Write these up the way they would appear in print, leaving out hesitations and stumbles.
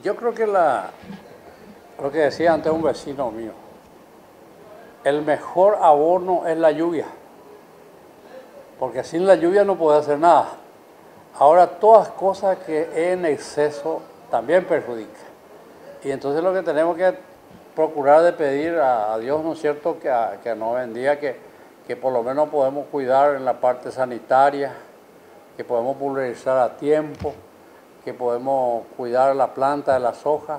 Yo creo que lo que decía antes un vecino mío, el mejor abono es la lluvia, porque sin la lluvia no puede hacer nada. Ahora, todas cosas que en exceso también perjudican. Y entonces lo que tenemos que procurar de pedir a Dios, ¿no es cierto?, que nos bendiga, que por lo menos podemos cuidar en la parte sanitaria, que podemos pulverizar a tiempo, que podemos cuidar la planta de las hojas,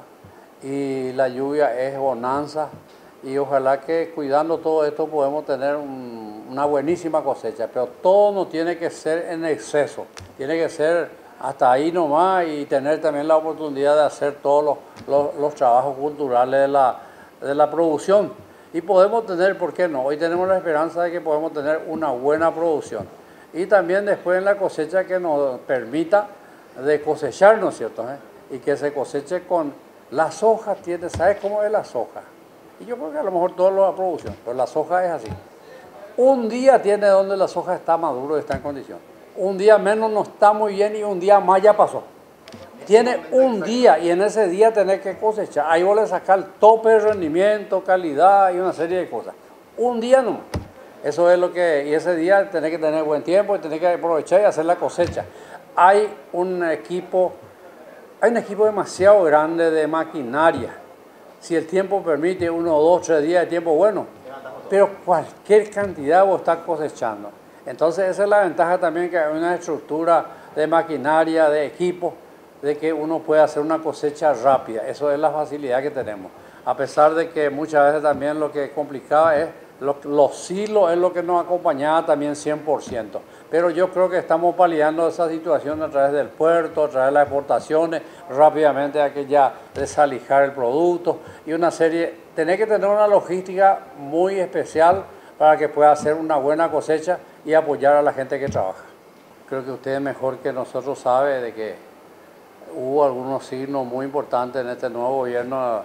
y la lluvia es bonanza, y ojalá que cuidando todo esto podemos tener una buenísima cosecha, pero todo no tiene que ser en exceso, tiene que ser hasta ahí nomás y tener también la oportunidad de hacer todos los trabajos culturales de la producción. Y podemos tener, ¿por qué no? Hoy tenemos la esperanza de que podemos tener una buena producción. Y también después en la cosecha que nos permita de cosechar, ¿no es cierto? Y que se coseche con las hojas, ¿sabes cómo es la soja? Y yo creo que a lo mejor todo lo de la producción, pero la soja es así. Un día tiene donde la soja está maduro y está en condición. Un día menos no está muy bien y un día más ya pasó. Tiene un día y en ese día tenés que cosechar. Ahí vos le sacás el tope de rendimiento, calidad y una serie de cosas. Un día no. Eso es lo que, y ese día tenés que tener buen tiempo y tenés que aprovechar y hacer la cosecha. Hay un equipo demasiado grande de maquinaria. Si el tiempo permite 1, 2, 3 días de tiempo, bueno, pero cualquier cantidad vos estás cosechando. Entonces esa es la ventaja también, que hay una estructura de maquinaria, de equipo, de que uno puede hacer una cosecha rápida. Eso es la facilidad que tenemos. A pesar de que muchas veces también lo que complicaba es los silos, es lo que nos acompañaba también 100%. Pero yo creo que estamos paliando esa situación a través del puerto, a través de las exportaciones, rápidamente hay que ya desalijar el producto y una serie. Tenés que tener una logística muy especial para que pueda hacer una buena cosecha y apoyar a la gente que trabaja. Creo que usted mejor que nosotros sabe de que hubo algunos signos muy importantes en este nuevo gobierno.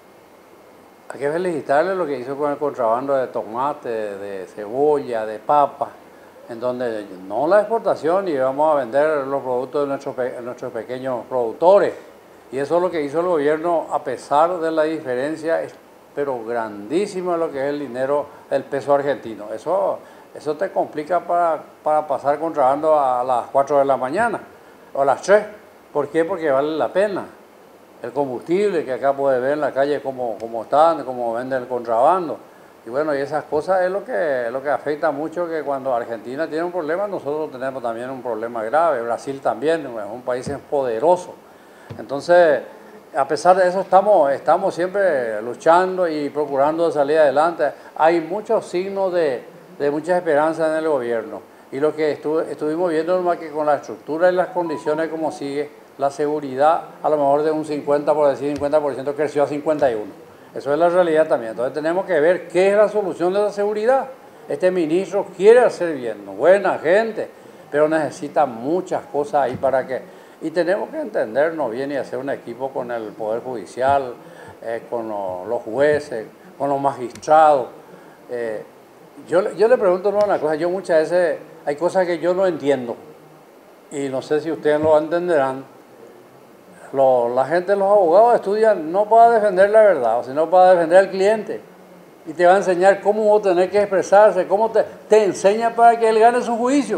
Hay que felicitarle lo que hizo con el contrabando de tomate, de cebolla, de papa, en donde no la exportación y vamos a vender los productos de nuestros pequeños productores. Y eso es lo que hizo el gobierno a pesar de la diferencia, pero grandísima, lo que es el dinero, el peso argentino. Eso te complica para pasar contrabando a las 4 de la mañana o a las 3. ¿Por qué? Porque vale la pena. El combustible que acá puede ver en la calle cómo están, cómo venden el contrabando. Y bueno, y esas cosas es lo que afecta mucho, que cuando Argentina tiene un problema, nosotros tenemos también un problema grave. Brasil también, es un país poderoso. Entonces, a pesar de eso, estamos siempre luchando y procurando salir adelante. Hay muchos signos de mucha esperanza en el gobierno. Y lo que estuvimos viendo es que con la estructura y las condiciones como sigue, la seguridad a lo mejor de un 50% creció a 51%. Eso es la realidad también. Entonces tenemos que ver qué es la solución de la seguridad. Este ministro quiere hacer bien, buena gente, pero necesita muchas cosas ahí para que... Y tenemos que entendernos bien y hacer un equipo con el Poder Judicial, con los jueces, con los magistrados. Yo le pregunto una cosa, yo muchas veces hay cosas que yo no entiendo y no sé si ustedes lo entenderán. La gente, los abogados estudian no para defender la verdad, sino para defender al cliente. Y te va a enseñar cómo vos tenés que expresarse, cómo te enseña para que él gane su juicio.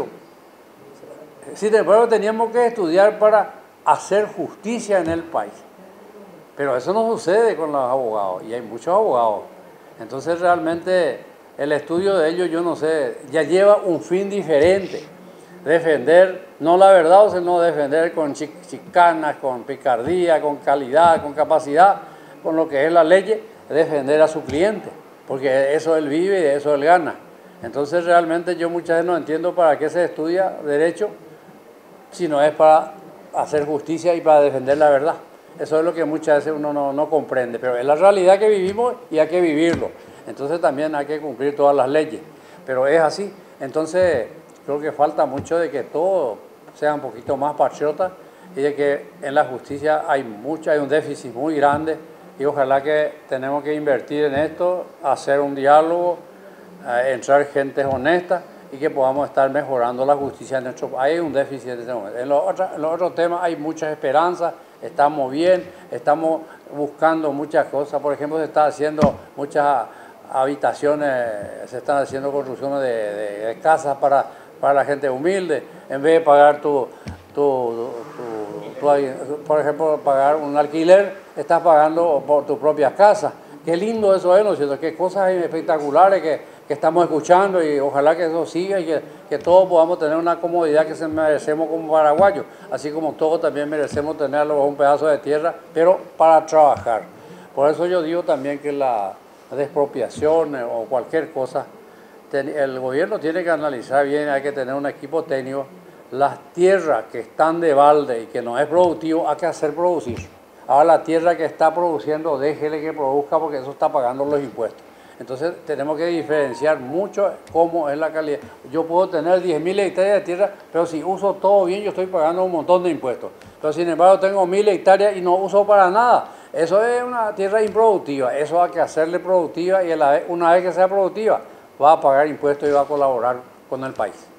Sí, después teníamos que estudiar para hacer justicia en el país. Pero eso no sucede con los abogados, y hay muchos abogados. Entonces realmente el estudio de ellos, yo no sé, ya lleva un fin diferente. Defender, no la verdad, sino defender con chicanas, con picardía, con calidad, con capacidad, con lo que es la ley, defender a su cliente, porque eso él vive y de eso él gana. Entonces realmente yo muchas veces no entiendo para qué se estudia derecho, si no es para hacer justicia y para defender la verdad. Eso es lo que muchas veces uno no comprende, pero es la realidad que vivimos y hay que vivirlo. Entonces también hay que cumplir todas las leyes, pero es así. Entonces creo que falta mucho de que todo sea un poquito más patriota y de que en la justicia hay un déficit muy grande y ojalá que tenemos que invertir en esto, hacer un diálogo, entrar gente honesta y que podamos estar mejorando la justicia en nuestro país. Hay un déficit en este momento. En los otros temas hay muchas esperanzas estamos bien, estamos buscando muchas cosas. Por ejemplo, se está haciendo muchas habitaciones, se están haciendo construcciones de casas para la gente humilde. En vez de pagar por ejemplo, pagar un alquiler, estás pagando por tu propia casa. Qué lindo eso es, ¿no es cierto? Qué cosas espectaculares que estamos escuchando, y ojalá que eso siga y que todos podamos tener una comodidad que se merecemos como paraguayos, así como todos también merecemos tener un pedazo de tierra, pero para trabajar. Por eso yo digo también que la expropiación o cualquier cosa, el gobierno tiene que analizar bien, hay que tener un equipo técnico. Las tierras que están de balde y que no es productivo, hay que hacer producir. Ahora la tierra que está produciendo, déjele que produzca, porque eso está pagando los impuestos. Entonces tenemos que diferenciar mucho cómo es la calidad. Yo puedo tener 10.000 hectáreas de tierra, pero si uso todo bien, yo estoy pagando un montón de impuestos. Pero sin embargo tengo 1.000 hectáreas y no uso para nada. Eso es una tierra improductiva. Eso hay que hacerle productiva, y una vez que sea productiva va a pagar impuestos y va a colaborar con el país.